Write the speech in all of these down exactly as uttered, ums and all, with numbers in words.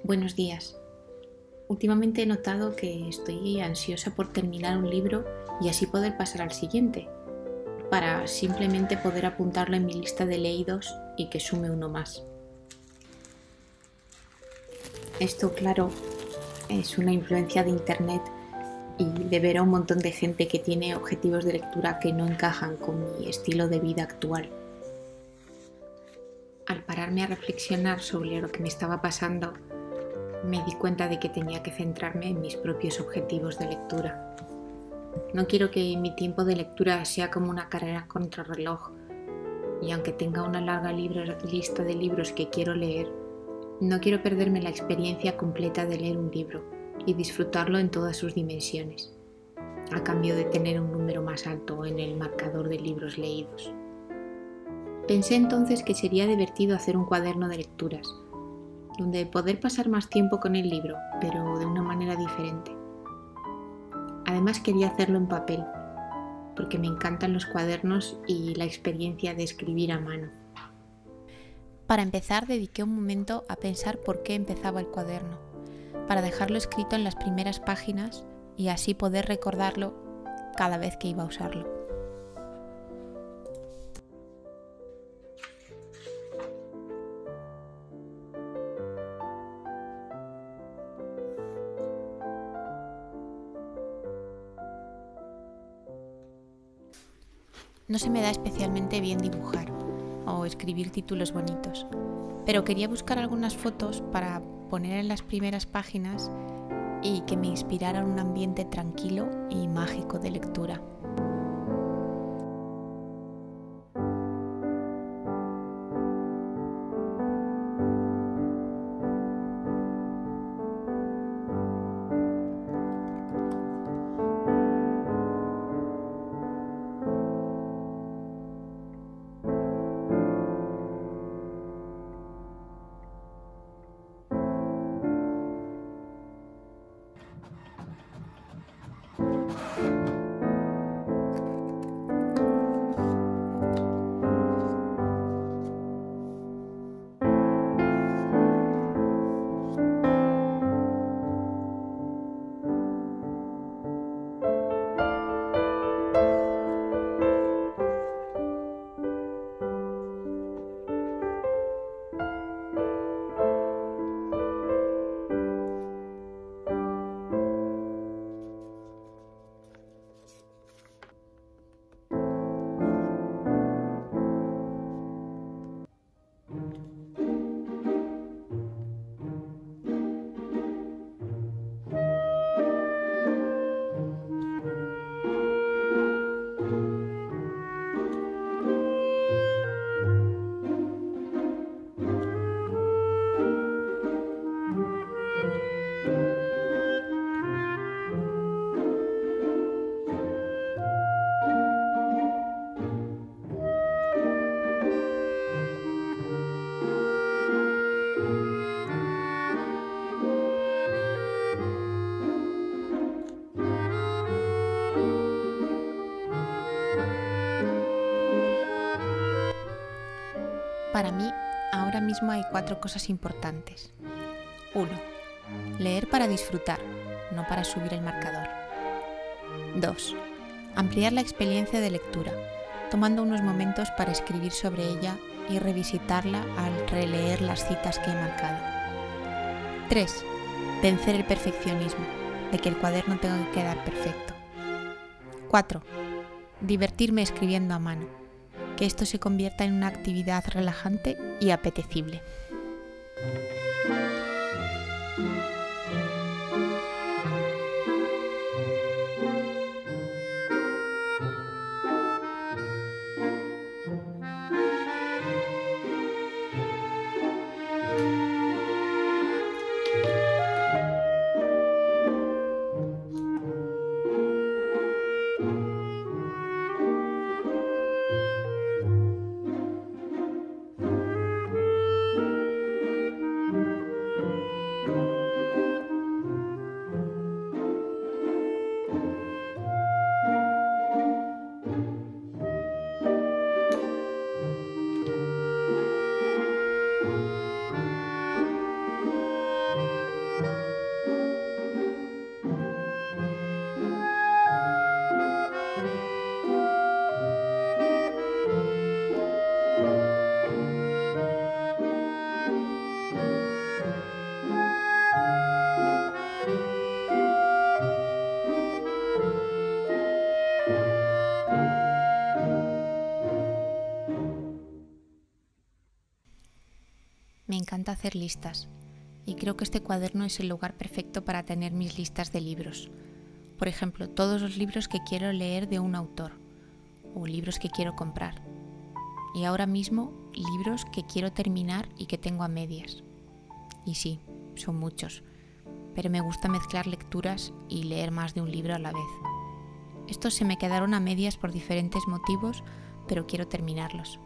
Buenos días. Últimamente he notado que estoy ansiosa por terminar un libro y así poder pasar al siguiente, para simplemente poder apuntarlo en mi lista de leídos y que sume uno más. Esto, claro, es una influencia de internet y de ver a un montón de gente que tiene objetivos de lectura que no encajan con mi estilo de vida actual. Al pararme a reflexionar sobre lo que me estaba pasando, me di cuenta de que tenía que centrarme en mis propios objetivos de lectura. No quiero que mi tiempo de lectura sea como una carrera contra reloj, y aunque tenga una larga lista de libros que quiero leer, no quiero perderme la experiencia completa de leer un libro y disfrutarlo en todas sus dimensiones, a cambio de tener un número más alto en el marcador de libros leídos. Pensé entonces que sería divertido hacer un cuaderno de lecturas, donde poder pasar más tiempo con el libro, pero de una manera diferente. Además quería hacerlo en papel, porque me encantan los cuadernos y la experiencia de escribir a mano. Para empezar, dediqué un momento a pensar por qué empezaba el cuaderno, para dejarlo escrito en las primeras páginas y así poder recordarlo cada vez que iba a usarlo. No se me da especialmente bien dibujar o escribir títulos bonitos, pero quería buscar algunas fotos para poner en las primeras páginas y que me inspiraran un ambiente tranquilo y mágico de lectura. Para mí, ahora mismo hay cuatro cosas importantes. uno. Leer para disfrutar, no para subir el marcador. dos. Ampliar la experiencia de lectura, tomando unos momentos para escribir sobre ella y revisitarla al releer las citas que he marcado. tres. Vencer el perfeccionismo, de que el cuaderno tenga que quedar perfecto. cuatro. Divertirme escribiendo a mano, que esto se convierta en una actividad relajante y apetecible. encanta hacer listas y creo que este cuaderno es el lugar perfecto para tener mis listas de libros. Por ejemplo, todos los libros que quiero leer de un autor o libros que quiero comprar. Y ahora mismo, libros que quiero terminar y que tengo a medias. Y sí, son muchos, pero me gusta mezclar lecturas y leer más de un libro a la vez. Estos se me quedaron a medias por diferentes motivos, pero quiero terminarlos.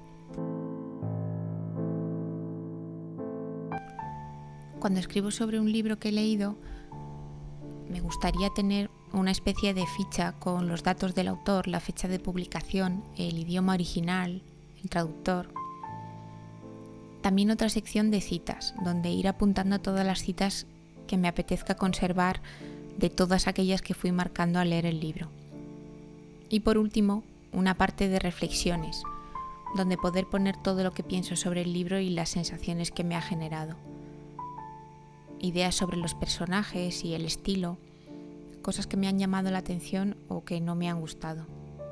Cuando escribo sobre un libro que he leído, me gustaría tener una especie de ficha con los datos del autor, la fecha de publicación, el idioma original, el traductor. También otra sección de citas, donde ir apuntando todas las citas que me apetezca conservar de todas aquellas que fui marcando al leer el libro. Y por último, una parte de reflexiones, donde poder poner todo lo que pienso sobre el libro y las sensaciones que me ha generado. Ideas sobre los personajes y el estilo, cosas que me han llamado la atención o que no me han gustado.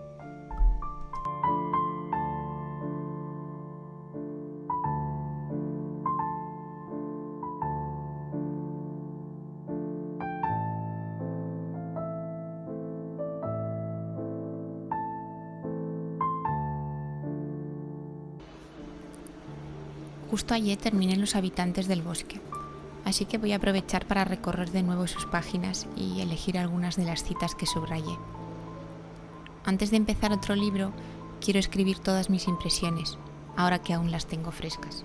Justo ayer terminé Los habitantes del bosque, así que voy a aprovechar para recorrer de nuevo sus páginas y elegir algunas de las citas que subrayé. Antes de empezar otro libro, quiero escribir todas mis impresiones, ahora que aún las tengo frescas.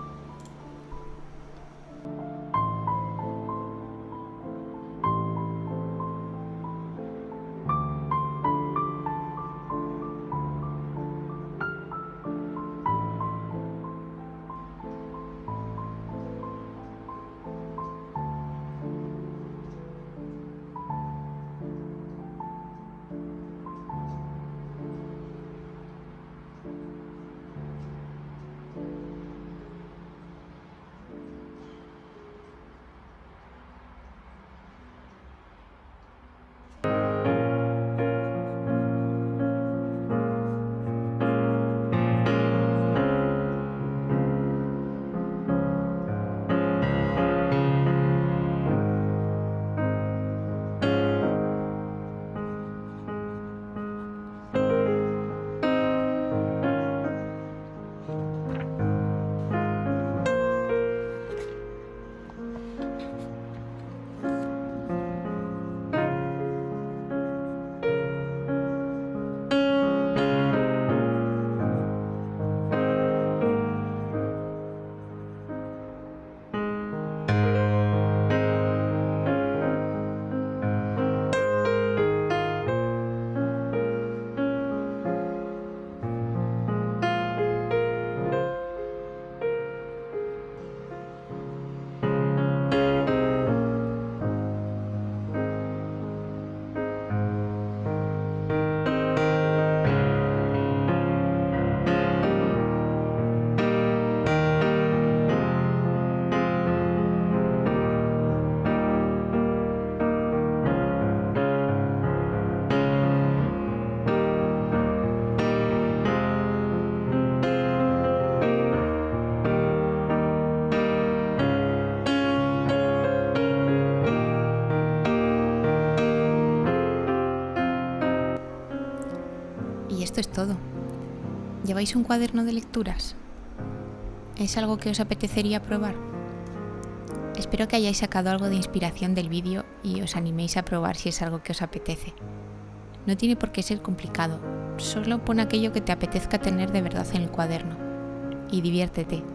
Esto es todo. ¿Lleváis un cuaderno de lecturas? ¿Es algo que os apetecería probar? Espero que hayáis sacado algo de inspiración del vídeo y os animéis a probar si es algo que os apetece. No tiene por qué ser complicado, solo pon aquello que te apetezca tener de verdad en el cuaderno y diviértete.